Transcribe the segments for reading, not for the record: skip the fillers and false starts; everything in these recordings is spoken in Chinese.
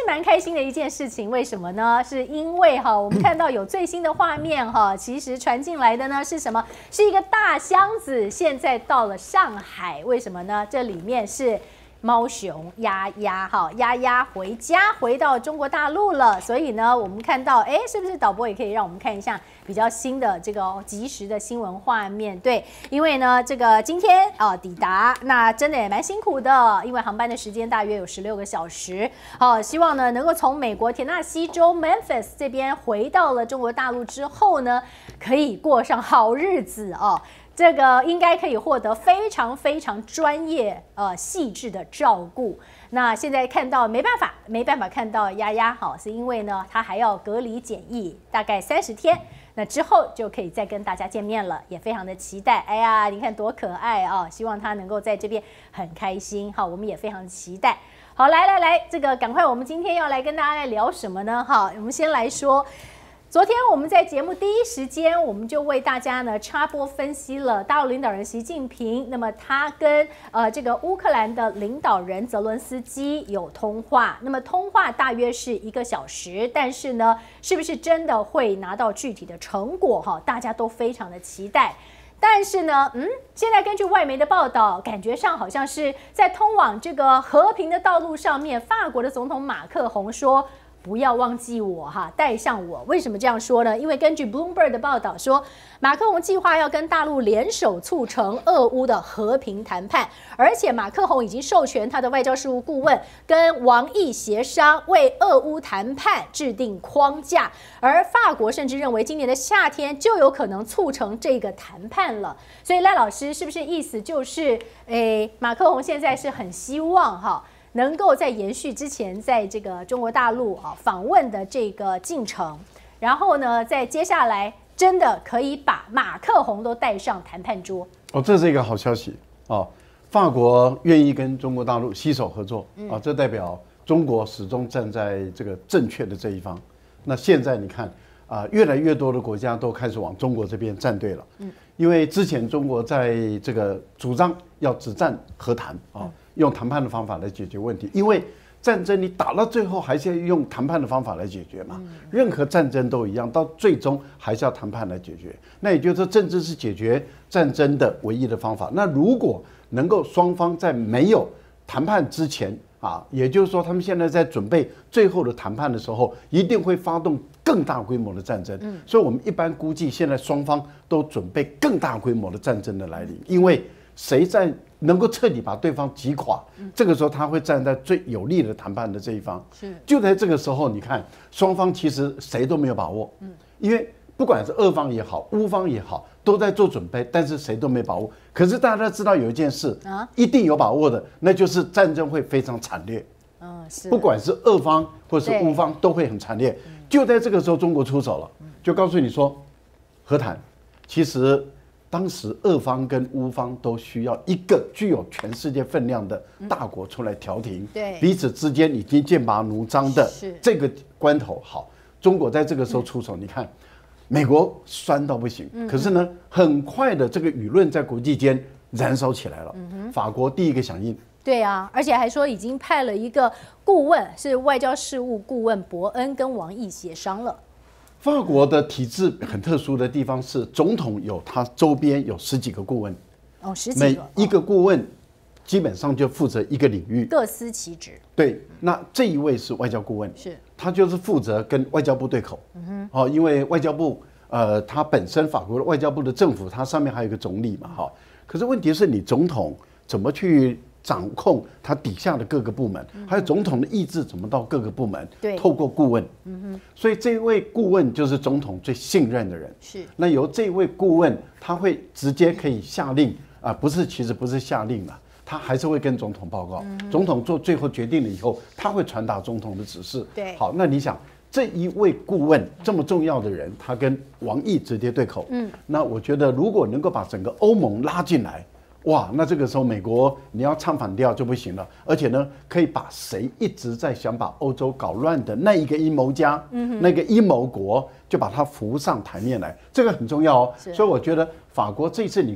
蛮开心的一件事情，为什么呢？是因为我们看到有最新的画面其实传进来的呢是什么？是一个大箱子，现在到了上海，为什么呢？这里面是猫熊丫丫丫丫回家，回到中国大陆了。所以呢，我们看到，是不是导播也可以让我们看一下比较新的这个即时的新闻画面？对，因为呢，这个今天抵达，那真的也蛮辛苦的，因为航班的时间大约有16个小时。希望呢能够从美国田纳西州 Memphis 这边回到了中国大陆之后呢，可以过上好日子这个应该可以获得非常非常专业、细致的照顾。那现在看到没办法看到丫丫，是因为呢，她还要隔离检疫，大概30天。那之后就可以再跟大家见面了，也非常的期待。哎呀，你看多可爱啊！希望她能够在这边很开心。我们也非常期待。好，来，这个赶快，我们今天要来跟大家来聊什么呢？我们先来说。昨天我们在节目第一时间，我们就为大家呢插播分析了大陆领导人习近平，那么他跟这个乌克兰的领导人泽伦斯基有通话，那么通话大约是1个小时，但是呢，是不是真的会拿到具体的成果大家都非常的期待。但是呢，现在根据外媒的报道，感觉上好像是在通往这个和平的道路上面，法国的总统马克宏说。不要忘记我带上我。为什么这样说呢？因为根据 Bloomberg 的报道说，马克宏计划要跟大陆联手促成俄乌的和平谈判，而且马克宏已经授权他的外交事务顾问跟王毅协商，为俄乌谈判制定框架。而法国甚至认为今年的夏天就有可能促成这个谈判了。所以赖老师是不是意思就是，马克宏现在是很希望能够在延续之前在这个中国大陆访问的这个进程，然后呢，在接下来真的可以把马克宏都带上谈判桌。 这是一个好消息法国愿意跟中国大陆携手合作这代表中国始终站在这个正确的这一方。那现在你看越来越多的国家都开始往中国这边站队了。因为之前中国在这个主张要止战和谈用谈判的方法来解决问题，因为战争你打到最后还是要用谈判的方法来解决嘛。任何战争都一样，到最终还是要谈判来解决。那也就是说，政治是解决战争的唯一的方法。那如果能够双方在没有谈判之前也就是说，他们现在在准备最后的谈判的时候，一定会发动更大规模的战争。所以我们一般估计，现在双方都准备更大规模的战争的来临，因为谁在能够彻底把对方击垮，这个时候他会站在最有利的谈判的这一方。就在这个时候，你看双方其实谁都没有把握，因为不管是俄方也好，乌方也好，都在做准备，但是谁都没把握。可是大家知道有一件事一定有把握的，那就是战争会非常惨烈。不管是俄方或是乌方都会很惨烈。就在这个时候，中国出手了，就告诉你说，和谈其实。当时俄方跟乌方都需要一个具有全世界分量的大国出来调停，彼此之间已经剑拔弩张的这个关头，好，中国在这个时候出手，你看，美国酸到不行，可是呢，很快的这个舆论在国际间燃烧起来了。法国第一个响应， 对啊，而且还说已经派了一个顾问，是外交事务顾问伯恩跟王毅协商了。 法国的体制很特殊的地方是，总统有他周边有10几个顾问 ，10几个， 每一个顾问基本上就负责一个领域， 各司其职。 对，那这一位是外交顾问，他就是负责跟外交部对口。因为外交部他本身法国的外交部的政府，它上面还有一个总理嘛，可是问题是你总统怎么去掌控他底下的各个部门，还有总统的意志怎么到各个部门，透过顾问。所以这位顾问就是总统最信任的人。那由这位顾问，他会直接可以下令其实不是下令了，他还是会跟总统报告。总统做最后决定了以后，他会传达总统的指示。好，那你想这一位顾问这么重要的人，他跟王毅直接对口。那我觉得如果能够把整个欧盟拉进来。哇，那这个时候美国你要唱反调就不行了，而且呢，可以把谁一直在想把欧洲搞乱的那一个阴谋家，那个阴谋国，就把它扶上台面来，这个很重要哦。所以我觉得法国这次你看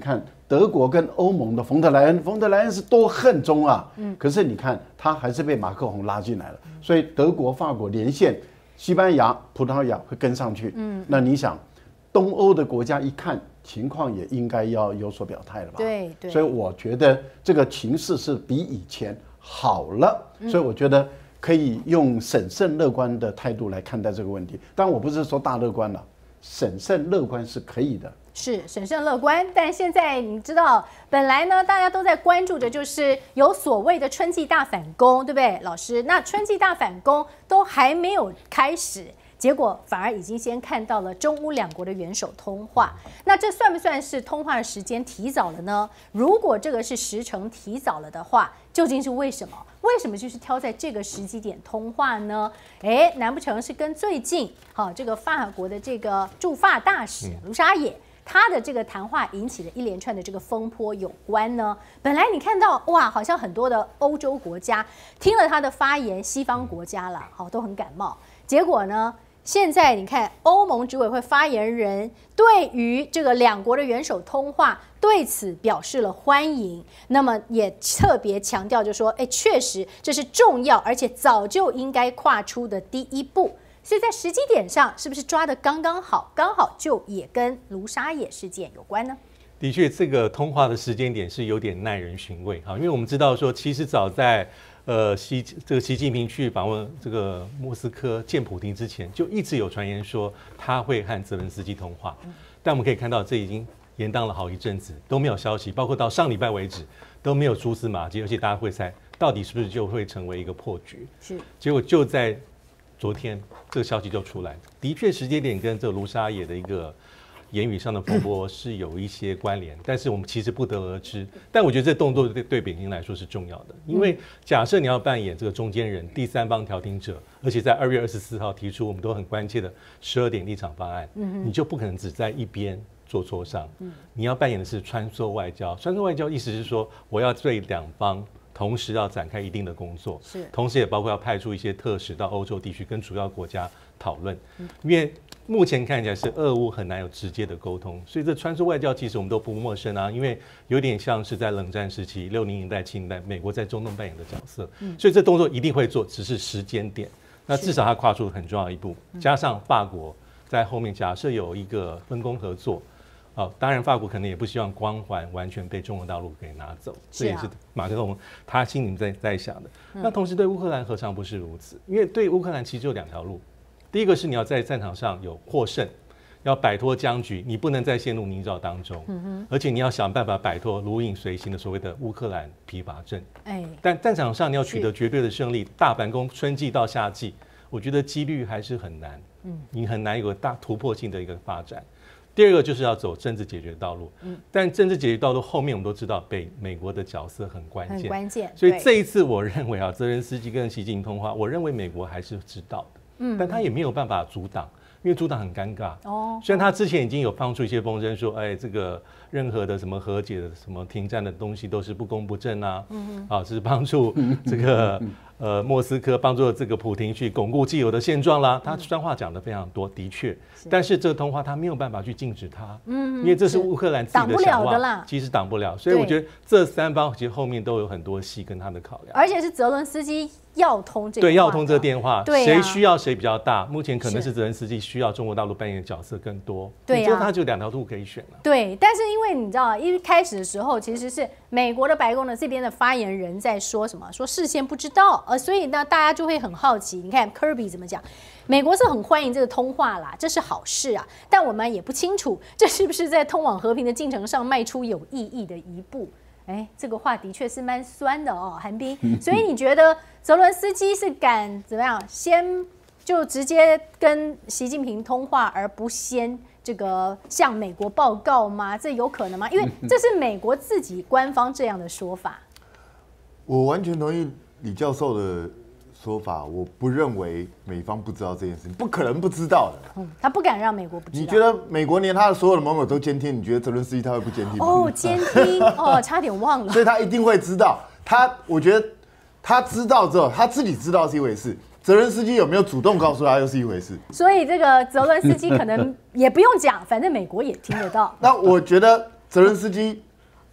德国跟欧盟的冯德莱恩是多恨中啊，可是你看他还是被马克宏拉进来了，所以德国、法国连线，西班牙、葡萄牙会跟上去。那你想，东欧的国家一看情况也应该要有所表态了吧？ 对， 所以我觉得这个情势是比以前好了，所以我觉得可以用审慎乐观的态度来看待这个问题。当然，我不是说大乐观了，审慎乐观是可以的。 是审慎乐观，但现在你知道，本来呢大家都在关注的就是有所谓的春季大反攻，对不对，老师？那春季大反攻都还没有开始，结果反而已经先看到了中乌两国的元首通话。那这算不算是通话的时间提早了呢？如果这个是时程提早了的话，究竟是为什么？为什么就是挑在这个时机点通话呢？难不成是跟最近这个法国的这个驻法大使卢沙野他的这个谈话引起的一连串的这个风波有关呢？本来你看到哇，好像很多的欧洲国家听了他的发言，西方国家啦，都很感冒。结果呢，现在你看欧盟执委会发言人对于这个两国的元首通话对此表示了欢迎，那么也特别强调就说，确实这是重要而且早就应该跨出的第一步。所以在时机点上是不是抓得刚刚好，刚好就也跟卢沙野事件有关呢？ 的确，这个通话的时间点是有点耐人寻味哈，因为我们知道说，其实早在习近平去访问这个莫斯科见普丁之前，就一直有传言说他会和泽连斯基通话，但我们可以看到这已经延宕了好一阵子都没有消息，包括到上礼拜为止都没有蛛丝马迹，而且大家会猜到底是不是就会成为一个破局？是，结果就在昨天这个消息就出来，的确时间点跟这个卢沙野的一个言语上的风波是有一些关联，但是我们其实不得而知。但我觉得这动作对北京来说是重要的，因为假设你要扮演这个中间人、第三方调停者，而且在2月24号提出我们都很关切的12点立场方案，你就不可能只在一边做磋商，你要扮演的是穿梭外交。穿梭外交意思是说，我要对两方同时要展开一定的工作，是，同时也包括要派出一些特使到欧洲地区跟主要国家讨论，因为目前看起来是俄乌很难有直接的沟通，所以这穿梭外交其实我们都不陌生啊，因为有点像是在冷战时期60年代、70年代美国在中东扮演的角色，所以这动作一定会做，只是时间点。那至少他跨出很重要一步，加上法国在后面假设有一个分工合作。当然，法国可能也不希望光环完全被中国大陆给拿走，这也是马克龙他心里在想的。那同时对乌克兰何尝不是如此？因为对乌克兰其实有2条路，第一个是你要在战场上有获胜，要摆脱僵局，你不能再陷入泥沼当中，而且你要想办法摆脱如影随形的所谓的乌克兰疲乏症。但战场上你要取得绝对的胜利，大反攻春季到夏季，我觉得几率还是很难，你很难有个大突破性的一个发展。第二个就是要走政治解决道路，但政治解决道路后面我们都知道，美国的角色很关键，所以这一次我认为泽连斯基跟习近平通话，我认为美国还是知道的，但他也没有办法阻挡，因为阻挡很尴尬。虽然他之前已经有放出一些风声说，这个任何的什么和解的、什么停战的东西都是不公不正啊，只是帮助这个莫斯科帮助这个普丁去巩固既有的现状啦。他这段话讲的非常多，的确，但是这个通话他没有办法去禁止他，因为这是乌克兰自己的想法，其实挡不了。所以我觉得这3方其实后面都有很多戏跟他的考量， 而且是泽伦斯基要通这个对要通这个电话，谁需要谁比较大？目前可能是泽连斯基需要中国大陆扮演的角色更多，对呀，他就2条路可以选了。 对，但是因为你知道，一开始的时候其实是美国的白宫的这边的发言人在说什么，说事先不知道，所以呢大家就会很好奇。你看 Kirby 怎么讲？美国是很欢迎这个通话啦，这是好事啊，但我们也不清楚这是不是在通往和平的进程上迈出有意义的一步。这个话的确是蛮酸的哦，韩冰。所以你觉得泽伦斯基是敢怎么样，先就直接跟习近平通话，而不先这个向美国报告吗？这有可能吗？因为这是美国自己官方这样的说法。 我完全同意李教授的说法，我不认为美方不知道这件事情，不可能不知道的。 他不敢让美国不知道。 你觉得美国连他的所有的盟友都监听，你觉得泽伦斯基他会不监听吗？ 监听差点忘了。 所以他一定会知道。我觉得他知道之后，他自己知道是一回事，泽伦斯基有没有主动告诉他又是一回事。 所以这个泽伦斯基可能也不用讲，反正美国也听得到。 那我觉得泽伦斯基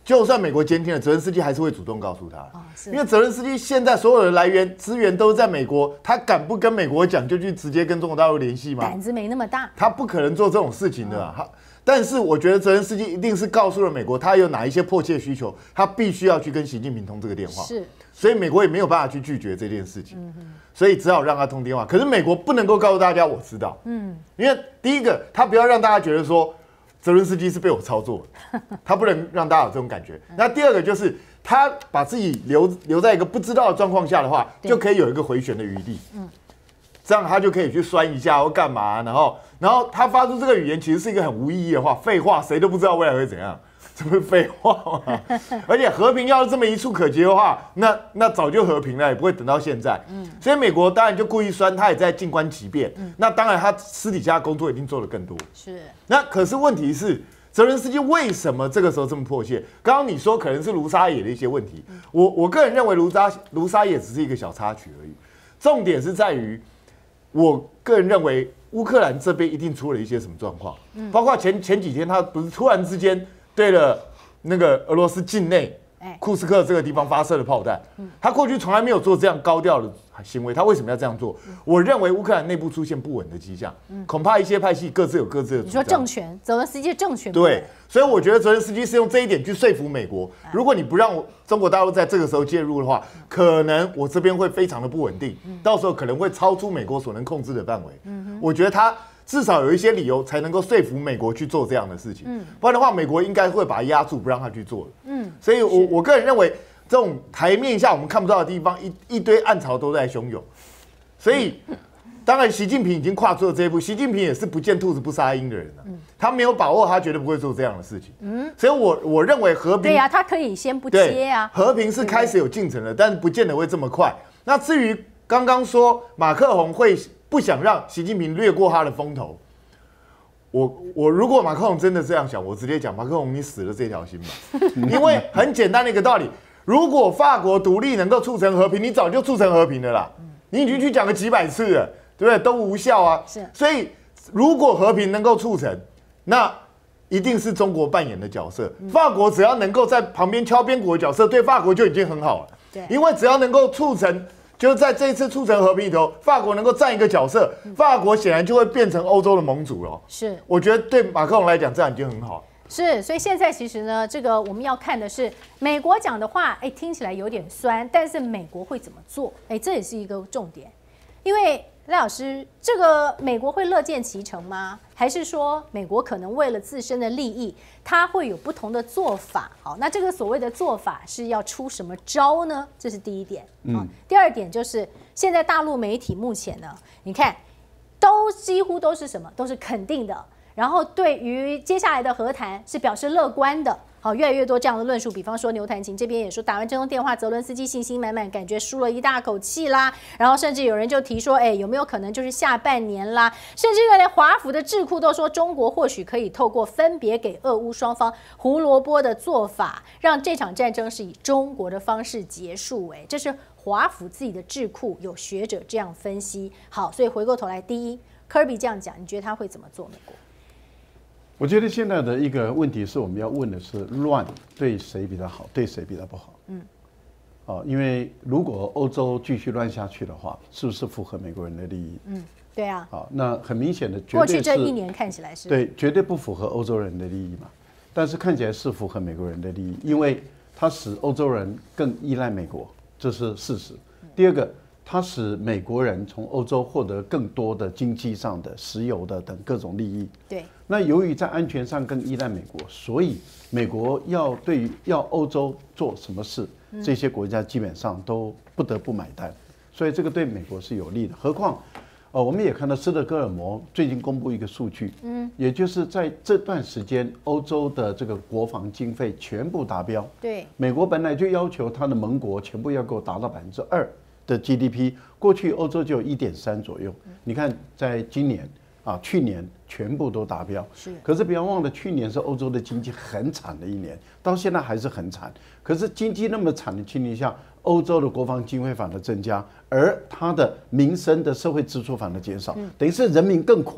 就算美国监听了，泽连斯基还是会主动告诉他，因为泽连斯基现在所有的来源资源都是在美国，他敢不跟美国讲，就去直接跟中国大陆联系吗？ 胆子没那么大， 他不可能做这种事情的、但是我觉得泽连斯基一定是告诉了美国，他有哪一些迫切需求，他必须要去跟习近平通这个电话。 是， 所以美国也没有办法去拒绝这件事情，所以只好让他通电话。可是美国不能够告诉大家我知道，因为第一个他不要让大家觉得说泽伦斯基是被我操作的，他不能让大家有这种感觉。那第二个就是他把自己留在一个不知道的状况下的话，就可以有一个回旋的余地。这样他就可以去酸一下或干嘛，然后他发出这个语言其实是一个很无意义的话，废话，谁都不知道未来会怎样，这不是废话吗？而且和平要是这么一触可及的话，那早就和平了，也不会等到现在。所以美国当然就故意酸，他也在静观其变。那当然他私底下工作一定做得更多。 是。 那可是问题是，泽连斯基为什么这个时候这么迫切？刚刚你说可能是卢沙野的一些问题，我个人认为卢沙野只是一个小插曲而已，重点是在于。我个人认为，乌克兰这边一定出了一些什么状况，包括前几天他不是突然之间对了那个俄罗斯境内库斯克这个地方发射了炮弹，他过去从来没有做这样高调的行为，他为什么要这样做？我认为乌克兰内部出现不稳的迹象，恐怕一些派系各自有各自的主张。 你说政权，泽连斯基的政权对，所以我觉得泽连斯基是用这一点去说服美国，如果你不让中国大陆在这个时候介入的话，可能我这边会非常的不稳定，到时候可能会超出美国所能控制的范围。我觉得他至少有一些理由才能够说服美国去做这样的事情，不然的话，美国应该会把他压住，不让他去做。所以我个人认为，这种台面下我们看不到的地方，一堆暗潮都在汹涌，所以。当然，习近平已经跨出了这一步。习近平也是不见兔子不撒鹰的人了，他没有把握，他绝对不会做这样的事情。所以我认为和平， 对呀，他可以先不接啊。 和平是开始有进程了，但是不见得会这么快。那至于刚刚说马克宏会不想让习近平掠过他的风头，我如果马克宏真的这样想，我直接讲，马克宏你死了这条心吧，因为很简单的一个道理，如果法国独立能够促成和平，你早就促成和平了啦，你已经去讲了几百次了。对不对？都无效啊！ 是， 所以如果和平能够促成，那一定是中国扮演的角色。法国只要能够在旁边敲边鼓的角色，对法国就已经很好了。 对， 因为只要能够促成，就是在这一次促成和平里头，法国能够占一个角色，法国显然就会变成欧洲的盟主了。 是， 我觉得对马克龙来讲，这样已经很好。 是，所以现在其实呢，这个我们要看的是美国讲的话，听起来有点酸，但是美国会怎么做？这也是一个重点，因为。赖老师，这个美国会乐见其成吗？还是说美国可能为了自身的利益，它会有不同的做法？好，那这个所谓的做法是要出什么招呢？这是第一点。第二点就是现在大陆媒体目前呢，你看都几乎都是什么？都是肯定的，然后对于接下来的和谈是表示乐观的。好，越来越多这样的论述，比方说牛弹琴这边也说，打完这通电话，泽伦斯基信心满满，感觉舒了一大口气啦。然后甚至有人就提说，有没有可能就是下半年啦？甚至连华府的智库都说，中国或许可以透过分别给俄乌双方胡萝卜的做法，让这场战争是以中国的方式结束。这是华府自己的智库有学者这样分析。好，所以回过头来，第一，科比这样讲，你觉得他会怎么做？美国？ 我觉得现在的一个问题是我们要问的是乱对谁比较好，对谁比较不好？因为如果欧洲继续乱下去的话，是不是符合美国人的利益？ 对啊。 好，那很明显的， 过去这一年看起来是对，绝对不符合欧洲人的利益嘛。但是看起来是符合美国人的利益，因为它使欧洲人更依赖美国，这是事实。第二个。它使美国人从欧洲获得更多的经济上的、石油的等各种利益。 对。 那由于在安全上更依赖美国，所以美国对于要欧洲做什么事，这些国家基本上都不得不买单。所以这个对美国是有利的。何况，我们也看到斯德哥尔摩最近公布一个数据，也就是在这段时间，欧洲的这个国防经费全部达标。 对。 美国本来就要求他的盟国全部要给我达到2%。的 GDP， 过去欧洲就有1.3左右。你看，在今年去年全部都达标。 是。 可是不要忘了，去年是欧洲的经济很惨的一年，到现在还是很惨。可是经济那么惨的情况下，欧洲的国防经费反而增加，而它的民生的社会支出反而减少，等于是人民更苦，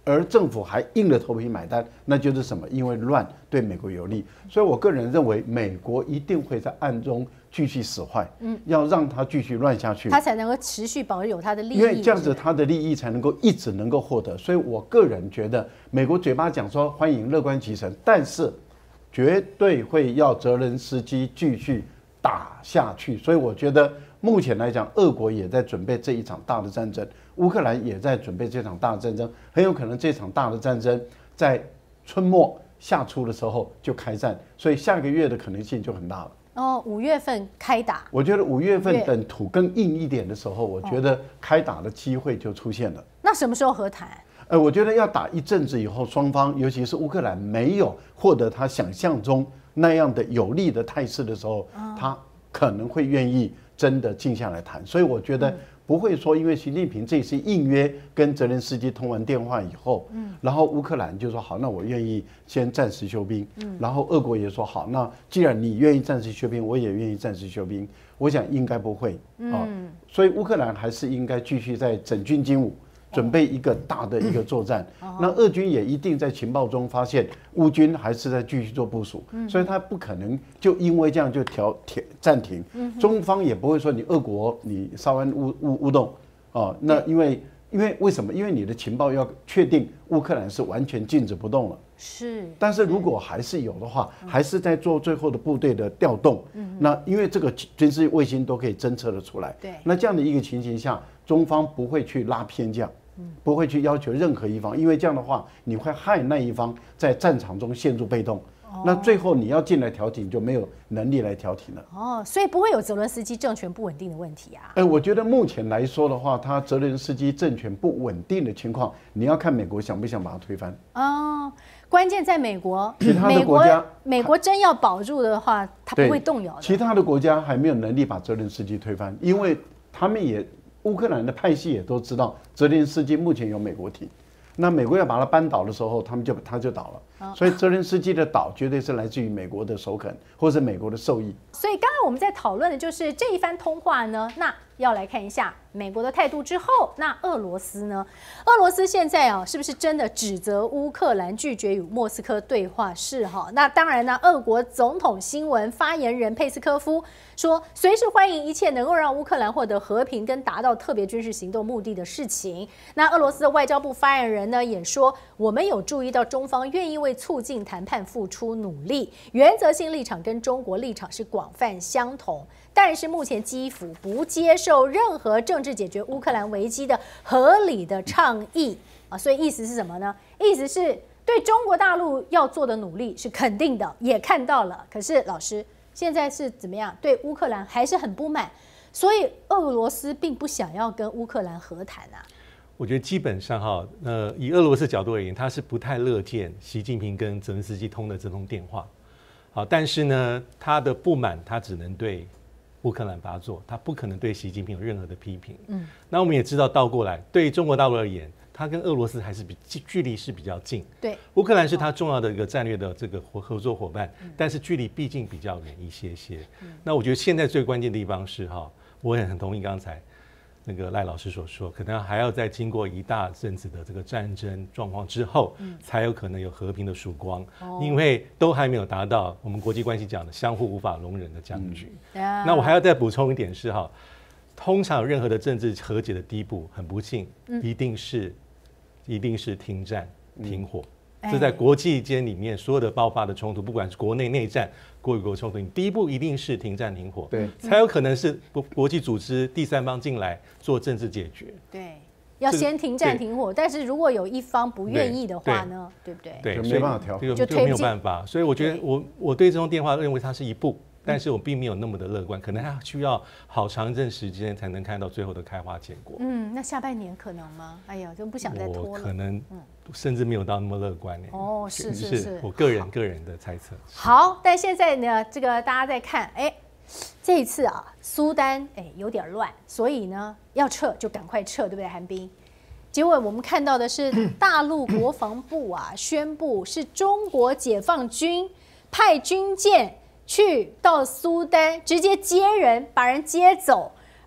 而政府还硬着头皮买单，那就是什么？因为乱对美国有利，所以我个人认为美国一定会在暗中继续使坏，要让它继续乱下去， 它才能够持续保有它的利益， 因为这样子它的利益才能够一直能够获得。所以我个人觉得，美国嘴巴讲说欢迎乐观其成，但是绝对会要泽连斯基继续打下去。所以我觉得目前来讲，俄国也在准备这一场大的战争，乌克兰也在准备这场大的战争，很有可能这场大的战争在春末夏初的时候就开战，所以下个月的可能性就很大了。 哦，5月份开打， 我觉得5月份等土更硬一点的时候，我觉得开打的机会就出现了。 那什么时候和谈？ 我觉得要打一阵子以后，双方尤其是乌克兰没有获得他想象中那样的有利的态势的时候，他可能会愿意真的静下来谈。所以我觉得不会说，因为习近平这次应约跟泽连斯基通完电话以后，然后乌克兰就说好，那我愿意先暂时休兵，然后俄国也说好，那既然你愿意暂时休兵，我也愿意暂时休兵。我想应该不会啊，所以乌克兰还是应该继续在整军精武。准备一个大的一个作战，那俄军也一定在情报中发现乌军还是在继续做部署，所以他不可能就因为这样就暂停。中方也不会说你俄国你稍安勿动啊，那因为为什么？因为你的情报要确定乌克兰是完全静止不动了。 是， 但是如果还是有的话，还是在做最后的部队的调动。那因为这个军事卫星都可以侦测得出来。 对， 那这样的一个情形下，中方不会去拉偏将，不会去要求任何一方，因为这样的话，你会害那一方在战场中陷入被动。那最后你要进来调停，就没有能力来调停了。 哦，所以不会有泽连斯基政权不稳定的问题啊。 我觉得目前来说的话，他泽连斯基政权不稳定的情况，你要看美国想不想把它推翻。 哦，关键在美国， 其他的国家， 美国真要保住的话，他不会动摇的。 其他的国家还没有能力把泽连斯基推翻，因为他们也乌克兰的派系也都知道，泽连斯基目前有美国挺。那美国要把他扳倒的时候，他就倒了，所以泽连斯基的倒绝对是来自于美国的首肯，或是美国的授意。 所以刚刚我们在讨论的就是这一番通话呢，那要来看一下美国的态度之后，那俄罗斯呢？俄罗斯现在啊，是不是真的指责乌克兰拒绝与莫斯科对话？是哈。那当然呢，俄国总统新闻发言人佩斯科夫说，随时欢迎一切能够让乌克兰获得和平跟达到特别军事行动目的的事情。那俄罗斯的外交部发言人呢也说，我们有注意到中方愿意为促进谈判付出努力，原则性立场跟中国立场是广泛相同。但是目前基辅不接受任何政治解决乌克兰危机的合理的倡议啊，所以意思是什么呢？意思是对中国大陆要做的努力是肯定的，也看到了。可是老师现在是怎么样？对乌克兰还是很不满，所以俄罗斯并不想要跟乌克兰和谈啊。 我觉得基本上哈，以俄罗斯角度而言，他是不太乐见习近平跟泽连斯基通的这通电话。好，但是呢，他的不满他只能对乌克兰发作，他不可能对习近平有任何的批评。那我们也知道，倒过来对中国大陆而言，他跟俄罗斯还是距离是比较近。 对， 乌克兰是他重要的一个战略的这个合作伙伴，但是距离毕竟比较远一些些。那我觉得现在最关键的地方是哈，我也很同意刚才那个赖老师所说，可能还要再经过一大阵子的这个战争状况之后，才有可能有和平的曙光，因为都还没有达到我们国际关系讲的相互无法容忍的僵局。那我还要再补充一点是哈，通常有任何的政治和解的第一步，很不幸，一定是停战停火。这在国际间里面所有的爆发的冲突，不管是国内内战、国与国冲突，你第一步一定是停战停火， 对， 才有可能是国际组织第三方进来做政治解决。 对，要先停战停火，但是如果有一方不愿意的话呢，对不对？ 对， 就没办法调， 就没有办法。所以我觉得我对这通电话认为它是一步。但是我并没有那么的乐观，可能还需要好长一阵时间才能看到最后的开花结果。 那下半年可能吗？哎呀，就不想再拖了。 我可能甚至没有到那么乐观。 哦，是我个人的猜测。 好，但现在呢，这个大家在看，这一次啊，苏丹有点乱，所以呢要撤就赶快撤，对不对，韩冰？结果我们看到的是大陆国防部啊宣布，是中国解放军派军舰去到苏丹直接接人，把人接走，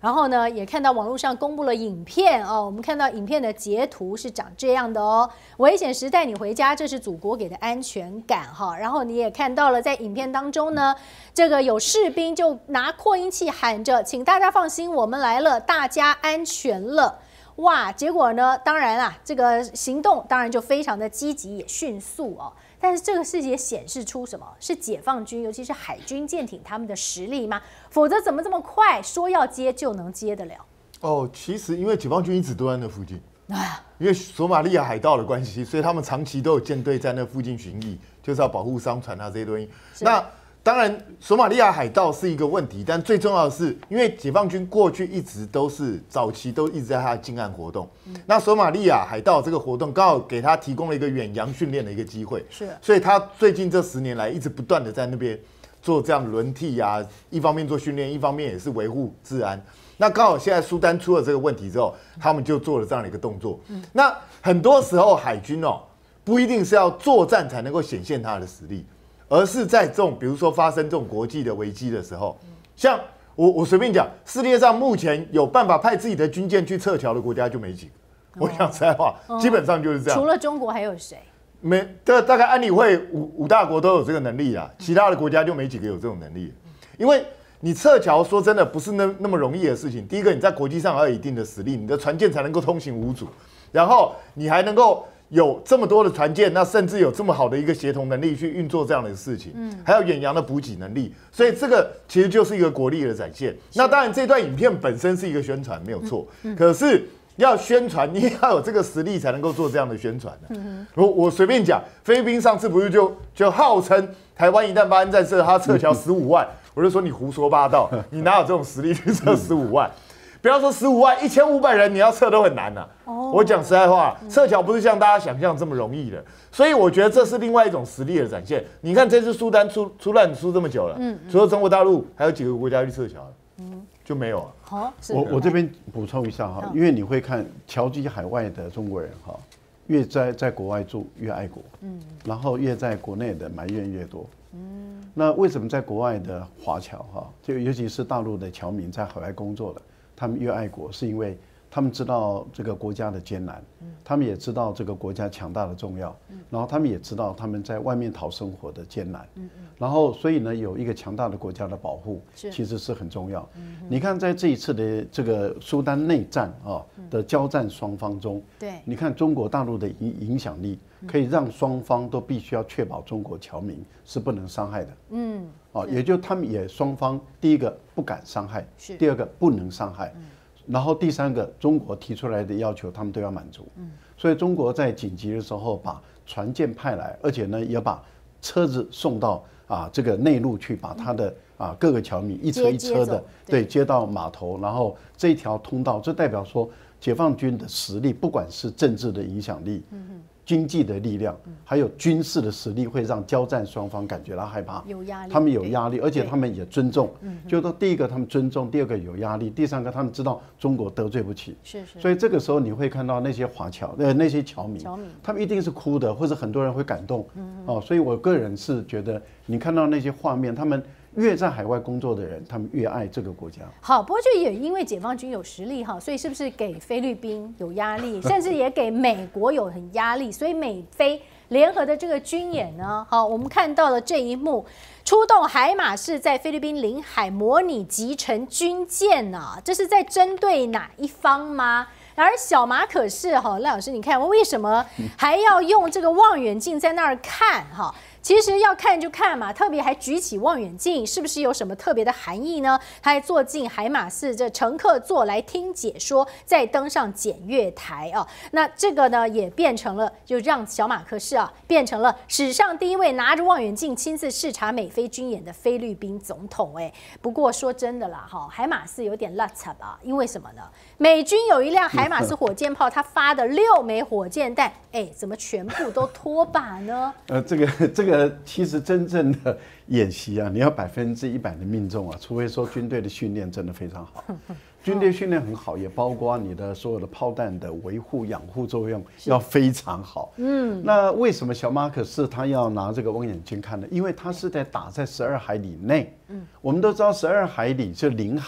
然后呢，也看到网络上公布了影片哦，我们看到影片的截图是长这样的哦。危险时带你回家，这是祖国给的安全感哈。然后你也看到了，在影片当中呢，这个有士兵就拿扩音器喊着：“请大家放心，我们来了，大家安全了。”哇，结果呢，当然啦，这个行动当然就非常的积极也迅速哦。但是这个事也显示出什么？是解放军，尤其是海军舰艇他们的实力吗？否则怎么这么快说要接就能接得了？ 哦，其实因为解放军一直都在那附近，因为索马利亚海盗的关系，所以他们长期都有舰队在那附近巡弋，就是要保护商船啊这些东西。那当然，索马利亚海盗是一个问题，但最重要的是，因为解放军过去一直都是早期都一直在他的近岸活动，那索马利亚海盗这个活动刚好给他提供了一个远洋训练的一个机会， 是， 所以他最近这10年来一直不断的在那边做这样轮替啊，一方面做训练，一方面也是维护治安。那刚好现在苏丹出了这个问题之后，他们就做了这样的一个动作。那很多时候海军哦，不一定是要作战才能够显现他的实力。而是在这种，比如说发生这种国际的危机的时候，像我随便讲，世界上目前有办法派自己的军舰去撤侨的国家就没几个。我讲实在话，基本上就是这样。 除了中国还有谁？ 大概安理会五大国都有这个能力啊，其他的国家就没几个有这种能力。因为你撤侨说真的不是那么容易的事情。第一个，你在国际上要有一定的实力，你的船舰才能够通行无阻，然后你还能够有这么多的船舰，那甚至有这么好的一个协同能力去运作这样的事情，还有远洋的补给能力，所以这个其实就是一个国力的展现。那当然，这段影片本身是一个宣传，没有错，可是要宣传，你也要有这个实力才能够做这样的宣传的。我随便讲，菲律宾上次不是就号称台湾一旦发生战事，他撤侨15万，我就说你胡说八道，你哪有这种实力去撤15万？不要说15万，1500人你要撤都很难呐。我讲实在话，撤侨不是像大家想象这么容易的，所以我觉得这是另外一种实力的展现。你看这次苏丹出乱出这么久了，除了中国大陆，还有几个国家去撤侨了，就没有啊。 好， 我这边补充一下哈，因为你会看侨居海外的中国人哈，越在国外住越爱国，然后越在国内的埋怨越多。那为什么在国外的华侨哈，就尤其是大陆的侨民在海外工作的？他们越爱国，是因为他们知道这个国家的艰难，他们也知道这个国家强大的重要，然后他们也知道他们在外面讨生活的艰难，然后所以呢，有一个强大的国家的保护，其实是很重要。你看，在这一次的这个苏丹内战啊的交战双方中， 对， 你看中国大陆的影响力，可以让双方都必须要确保中国侨民是不能伤害的。也就他们也双方，第一个不敢伤害，第二个不能伤害，然后第三个中国提出来的要求他们都要满足。所以中国在紧急的时候把船舰派来，而且呢也把车子送到这个内陆去，把他的各个侨民一车一车的接到码头，然后这一条通道，这代表说解放军的实力，不管是政治的影响力。经济的力量，还有军事的实力，会让交战双方感觉到害怕， 有压力， 他们有压力，而且他们也尊重。就是说，第一个他们尊重，第二个有压力，第三个他们知道中国得罪不起。所以这个时候你会看到那些华侨，那些侨民，他们一定是哭的，或者很多人会感动。所以我个人是觉得，你看到那些画面，他们越在海外工作的人，他们越爱这个国家。 好，不过就也因为解放军有实力哈，所以是不是给菲律宾有压力，甚至也给美国有很压力？所以美菲联合的这个军演呢，好，我们看到了这一幕，出动海马式在菲律宾领海模拟集成军舰啊，这是在针对哪一方吗？而小马可是哈，赖老师，你看我为什么还要用这个望远镜在那儿看哈？其实要看就看嘛，特别还举起望远镜，是不是有什么特别的含义呢？他还坐进海马4这乘客座来听解说，再登上检阅台啊。那这个呢，也变成了就让小马可是变成了史上第一位拿着望远镜亲自视察美菲军演的菲律宾总统。不过说真的啦，海马4有点落差吧，因为什么呢？美军有一辆海马4火箭炮，它发的6枚火箭弹，怎么全部都脱靶呢？ 这个其实真正的演习你要100%的命中除非说军队的训练真的非常好，军队训练很好，也包括你的所有的炮弹的维护养护作用要非常好。那为什么小马可是他要拿这个望远镜看呢？因为他是在打在12海里内。我们都知道12海里是领海。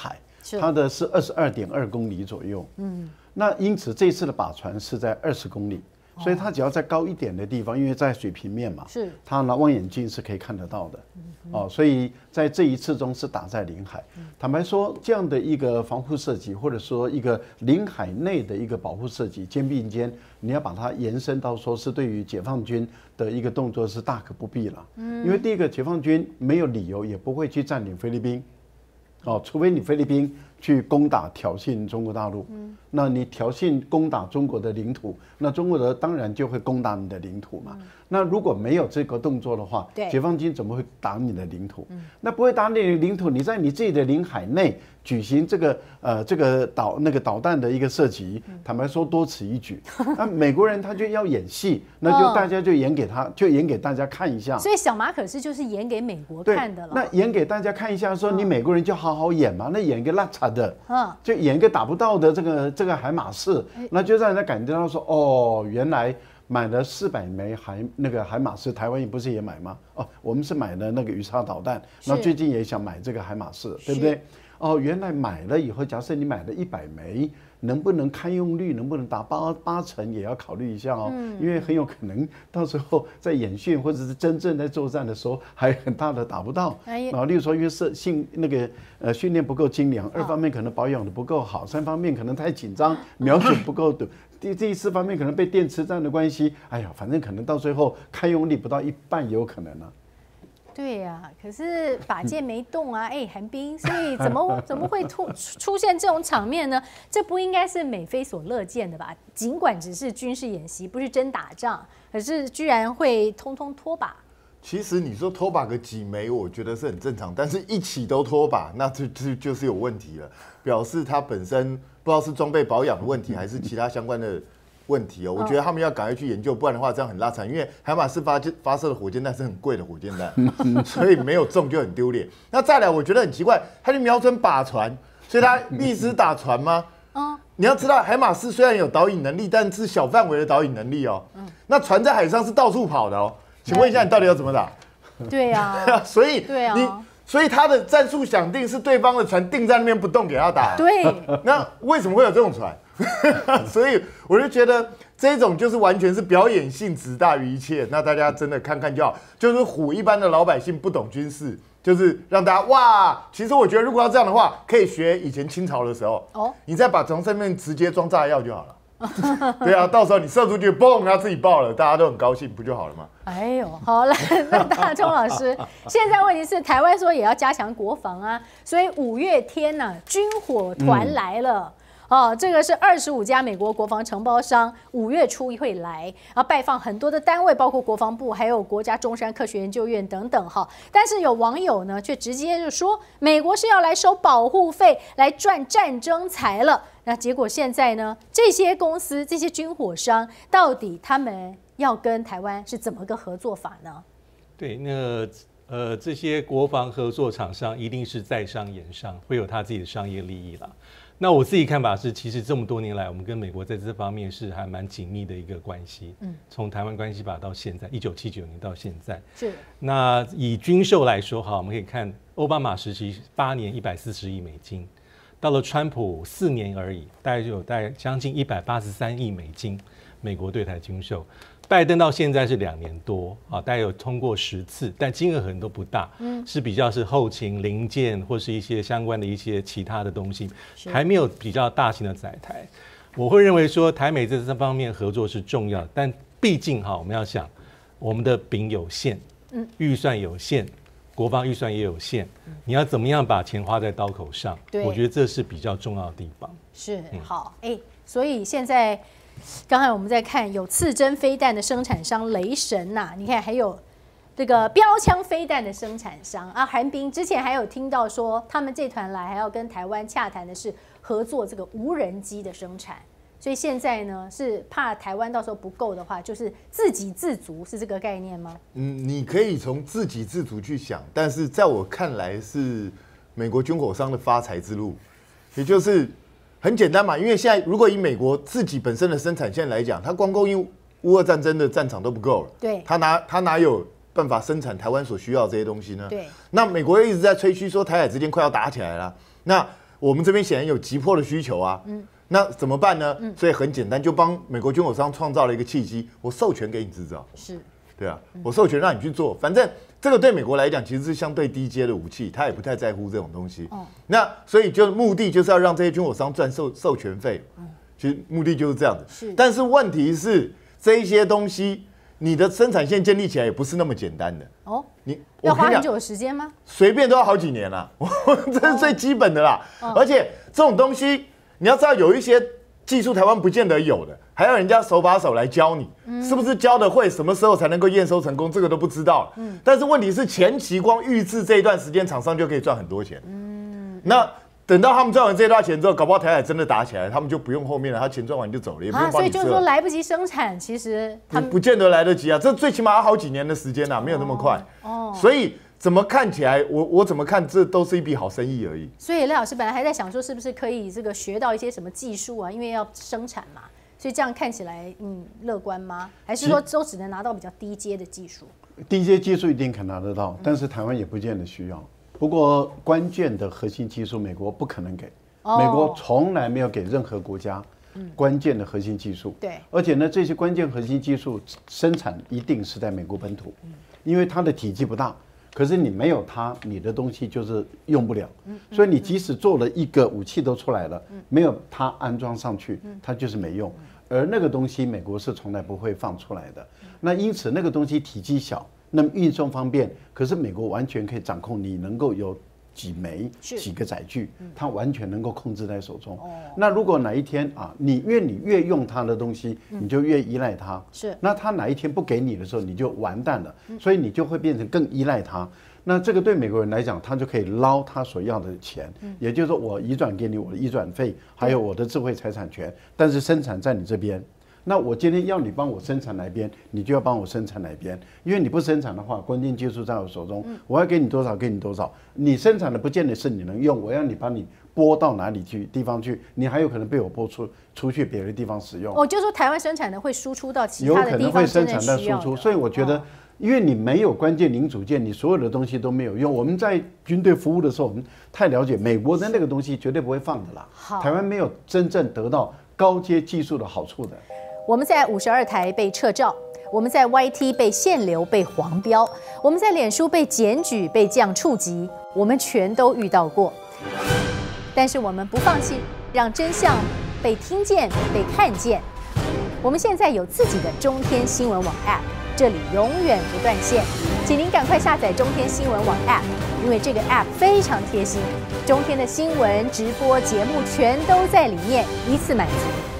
它的是22.2公里左右。那因此这次的靶船是在20公里。所以它只要在高一点的地方，因为在水平面嘛， 是它拿望远镜是可以看得到的。所以在这一次中是打在领海。坦白说，这样的一个防护设计，或者说一个领海内的一个保护设计，肩并肩，你要把它延伸到说是对于解放军的一个动作是大可不必了。因为第一个，解放军没有理由也不会去占领菲律宾，除非你菲律宾去攻打挑衅中国大陆，那你挑衅攻打中国的领土，那中国的当然就会攻打你的领土嘛。那如果没有这个动作的话，解放军怎么会打你的领土？那不会打你的领土，你在你自己的领海内举行这个导弹的一个射击，坦白说多此一举。那美国人他就要演戏，那就大家就演给他，就演给大家看一下。 所以小马可是就是演给美国看的了。 那演给大家看一下，说你美国人就好好演嘛，那演一个烂惨的，就演一个打不到的这个海马式，那就让人家感觉到说，哦，原来买了400枚海马式，台湾不是也买吗？我们是买了那个鱼叉导弹，那最近也想买这个海马式，对不对？原来买了以后，假设你买了100枚，能不能堪用率能不能达八成也要考虑一下哦，因为很有可能到时候在演训或者是真正在作战的时候，还有很大的打不到。例如说因为训练不够精良，2方面可能保养的不够好，3方面可能太紧张，瞄准不够的。第4方面可能被电磁战的关系，哎呀，反正可能到最后堪用力不到1半也有可能啊。 对呀，可是靶舰没动啊，韩冰，所以怎么会出现这种场面呢？这不应该是美菲所乐见的吧？尽管只是军事演习，不是真打仗，可是居然会通通脱靶。 其实你说脱靶个几枚，我觉得是很正常，但是一起都脱靶，那就是有问题了，表示它本身不知道是装备保养的问题，还是其他相关的问题哦。我觉得他们要赶快去研究，不然的话这样很拉惨。因为海马式发射的火箭弹是很贵的火箭弹，所以没有中就很丢脸。那再来，我觉得很奇怪，他就瞄准靶船，所以他历史打船吗？你要知道，海马式虽然有导引能力，但是小范围的导引能力哦。那船在海上是到处跑的哦。请问一下，你到底要怎么打？ 对啊， 所以所以他的战术想定是对方的船定在那边不动给他打。 对， 那为什么会有这种船？所以我就觉得这种就是完全是表演性质大于一切。那大家真的看看就好，就是唬一般的老百姓不懂军事，就是让大家哇。其实我觉得如果要这样的话，可以学以前清朝的时候，你再把船上面直接装炸药就好了。对啊，到时候你射出去，嘣，它自己爆了，大家都很高兴，不就好了吗？ 哎呦，好了，那大钟老师，现在问题是台湾说也要加强国防啊，所以5月天呢，军火团来了。这个是25家美国国防承包商5月初会来，然后拜访很多的单位，包括国防部，还有国家中山科学研究院等等哈。但是有网友呢，却直接就说，美国是要来收保护费，来赚战争财了。那结果现在呢，这些公司、这些军火商，到底他们要跟台湾是怎么个合作法呢？ 对，这些国防合作厂商一定是在商言商，会有他自己的商业利益啦。那我自己看法是，其实这么多年来，我们跟美国在这方面是还蛮紧密的一个关系。从台湾关系法到现在，1979年到现在。是。那以军售来说，哈，我们可以看奥巴马时期8年140亿美金，到了川普4年而已，大概将近183亿美金，美国对台军售。拜登到现在是2年多啊，大概有通过10次，但金额可能都不大，是比较是后勤零件或是一些相关的一些其他的东西，还没有比较大型的载台。我会认为说台美在这方面合作是重要的，但毕竟我们要想我们的饼有限，预算有限，国防预算也有限，你要怎么样把钱花在刀口上？我觉得这是比较重要的地方。 是好，所以现在。刚才我们在看有刺针飞弹的生产商雷神呐，你看还有这个标枪飞弹的生产商啊，韩冰之前还有听到说他们这团来还要跟台湾洽谈的是合作这个无人机的生产，所以现在呢是怕台湾到时候不够的话，就是自给自足，是这个概念吗？ 你可以从自给自足去想，但是在我看来是美国军火商的发财之路，也就是。很简单嘛，因为现在如果以美国自己本身的生产线来讲，它光供应乌俄战争的战场都不够了。 对， 它哪有办法生产台湾所需要的这些东西呢？ 对。 那美国一直在吹嘘说台海之间快要打起来了。那我们这边显然有急迫的需求啊，那怎么办呢？所以很简单，就帮美国军火商创造了一个契机，我授权给你制造， 是， 对啊，我授权让你去做，反正这个对美国来讲其实是相对低阶的武器，他也不太在乎这种东西。那所以就目的就是要让这些军火商赚授权费，其实目的就是这样子。 是， 但是问题是这一些东西，你的生产线建立起来也不是那么简单的。 哦， 你要花很久的时间吗？ 随便都要好几年啦，这是最基本的啦。而且这种东西，你要知道有一些技术台湾不见得有的，还要人家手把手来教你，是不是教的会，什么时候才能够验收成功，这个都不知道。但是问题是前期光预制这一段时间，厂商就可以赚很多钱。那等到他们赚完这一段钱之后，搞不好台海真的打起来，他们就不用后面了，他钱赚完就走了，也不用帮你所以就是说来不及生产，其实他们不见得来得及啊，这最起码要好几年的时间啊，没有那么快。所以怎么看起来，我怎么看，这都是一笔好生意而已。 所以赖老师本来还在想说，是不是可以这个学到一些什么技术啊？因为要生产嘛，所以这样看起来，乐观吗？还是说都只能拿到比较低阶的技术？ 低阶技术一定可拿得到，但是台湾也不见得需要。不过关键的核心技术，美国不可能给，美国从来没有给任何国家关键的核心技术。 对， 而且呢，这些关键核心技术生产一定是在美国本土，因为它的体积不大。可是你没有它，你的东西就是用不了。所以你即使做了一个武器都出来了，没有它安装上去，它就是没用。而那个东西，美国是从来不会放出来的。那因此那个东西体积小，那么运送方便，可是美国完全可以掌控，你能够有几枚、几个载具，它完全能够控制在手中。那如果哪一天啊，你越用它的东西，你就越依赖它。 是， 那它哪一天不给你的时候，你就完蛋了。所以你就会变成更依赖它。那这个对美国人来讲，他就可以捞他所要的钱，也就是说，我移转给你我的移转费，还有我的智慧财产权，但是生产在你这边。那我今天要你帮我生产哪边，你就要帮我生产哪边，因为你不生产的话，关键技术在我手中，我要给你多少给你多少，你生产的不见得是你能用，我要你把你拨到哪里去地方去，你还有可能被我拨出去别的地方使用。 就是说台湾生产的会输出到其有他的地方， 可能会生产到输出，所以我觉得。因为你没有关键零组件，你所有的东西都没有用。我们在军队服务的时候，我们太了解美国的那个东西绝对不会放的啦。台湾没有真正得到高阶技术的好处的。 我们在52台被撤照，我们在 YT 被限流、被黄标，我们在脸书被检举、被降触及，我们全都遇到过。但是我们不放弃，让真相被听见、被看见。我们现在有自己的中天新闻网 App。这里永远不断线，请您赶快下载中天新闻网 App， 因为这个 App 非常贴心，中天的新闻、直播节目全都在里面，一次满足。